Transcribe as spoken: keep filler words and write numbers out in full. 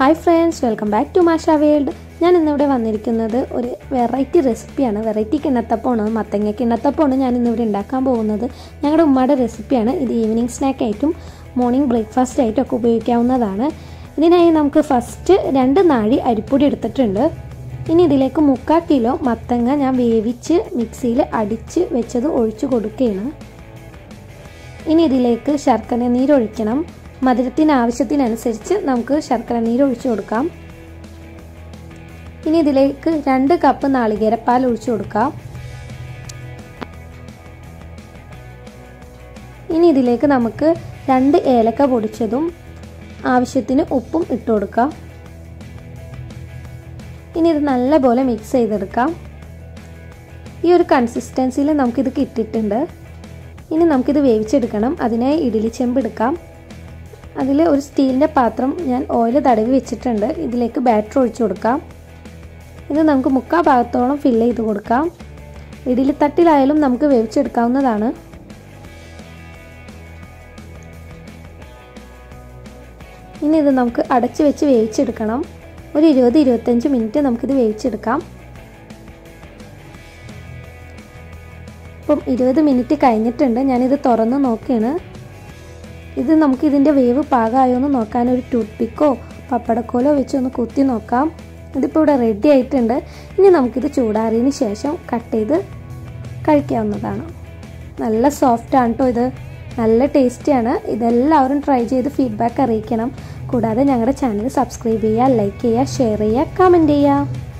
Hi friends, welcome back to MAsHa WoRLd. ഞാൻ ഇന്നിവിടെ വന്നിരിക്കുന്നത് ഒരു വെറൈറ്റി റെസിപ്പിയാണ്. വെറൈറ്റി കിണ്ണത്തപ്പമാണ്, മത്തങ്ങ കിണ്ണത്തപ്പമാണ് ഞാൻ ഇന്നിവിടെ ഉണ്ടാക്കാൻ പോകുന്നത്. ഞങ്ങളുടെ ഉമ്മയുടെ റെസിപ്പിയാണ്. ഇത് ഈവനിങ് സ്നാക്ക് ആയിട്ടും മോർണിംഗ് ബ്രേക്ക്ഫാസ്റ്റ് ആയിട്ടും ഒക്കെ ഉപയോഗിക്കാവുന്നതാണ്. ഇതിനായി നമുക്ക് ഫസ്റ്റ് രണ്ട് നാഴി അരിപ്പൊടി എടുത്തിട്ടുണ്ട്. ഇനി ഇതിലേക്ക് മുക്കാൽ കിലോ മത്തങ്ങ ഞാൻ വേവിച്ച് മിക്സിയിൽ അടിച്ച് വെച്ചത് ഒഴിച്ചു കൊടുക്കുകയാണ്. ഇനി ഇതിലേക്ക് ശർക്കര നീര് ഒഴിക്കണം. മധുരത്തിന് ആവശ്യത്തിനനുസരിച്ച് നമുക്ക് ശർക്കര നീര് ഒഴിച്ചു കൊടുക്കാം. ഇനി ഇതിലേക്ക് രണ്ട് കപ്പ് നാളികേരപ്പാൽ ഒഴിച്ചു കൊടുക്കാം. ഇനി ഇതിലേക്ക് നമുക്ക് രണ്ട് ഏലക്ക പൊടിച്ചതും ആവശ്യത്തിന് ഉപ്പും ഇട്ട് കൊടുക്കാം. ഇനി ഇത് നല്ലപോലെ മിക്സ് ചെയ്തെടുക്കാം. ഈ ഒരു കൺസിസ്റ്റൻസിയിൽ നമുക്കിത് കിട്ടിയിട്ടുണ്ട്. ഇനി നമുക്കിത് വേവിച്ചെടുക്കണം. അതിനായി ഇഡ്ഡലി ചെമ്പ് എടുക്കാം. അതിൽ ഒരു സ്റ്റീലിൻ്റെ പാത്രം ഞാൻ ഓയിൽ തടവി വെച്ചിട്ടുണ്ട്. ഇതിലേക്ക് ബാറ്റർ ഒഴിച്ചു കൊടുക്കാം. ഇത് നമുക്ക് മുക്കാൽ ഭാഗത്തോളം ഫില്ല് ചെയ്ത് കൊടുക്കാം. ഇഡ്ഡലി തട്ടിലായാലും നമുക്ക് വേവിച്ചെടുക്കാവുന്നതാണ്. ഇനി ഇത് നമുക്ക് അടച്ച് വെച്ച് വേവിച്ചെടുക്കണം. ഒരു ഇരുപത് ഇരുപത്തഞ്ച് മിനിറ്റ് നമുക്കിത് വേവിച്ചെടുക്കാം. ഇപ്പം ഇരുപത് മിനിറ്റ് കഴിഞ്ഞിട്ടുണ്ട്. ഞാനിത് തുറന്ന് നോക്കുകയാണ്. ഇത് നമുക്ക് ഇതിൻ്റെ വേവ് പാകമായോ എന്ന് നോക്കാൻ ഒരു ടൂത്ത് പിക്കോ പപ്പടക്കോലോ വെച്ച് ഒന്ന് കുത്തി നോക്കാം. ഇതിപ്പോൾ ഇവിടെ റെഡി ആയിട്ടുണ്ട്. ഇനി നമുക്കിത് ചൂടാറിയതിന് ശേഷം കട്ട് ചെയ്ത് കഴിക്കാവുന്നതാണ്. നല്ല സോഫ്റ്റ് ആണ് കേട്ടോ. ഇത് നല്ല ടേസ്റ്റിയാണ്. ഇതെല്ലാവരും ട്രൈ ചെയ്ത് ഫീഡ്ബാക്ക് അറിയിക്കണം. കൂടാതെ ഞങ്ങളുടെ ചാനൽ സബ്സ്ക്രൈബ് ചെയ്യുക, ലൈക്ക് ചെയ്യുക, ഷെയർ ചെയ്യുക, കമൻറ്റ് ചെയ്യുക.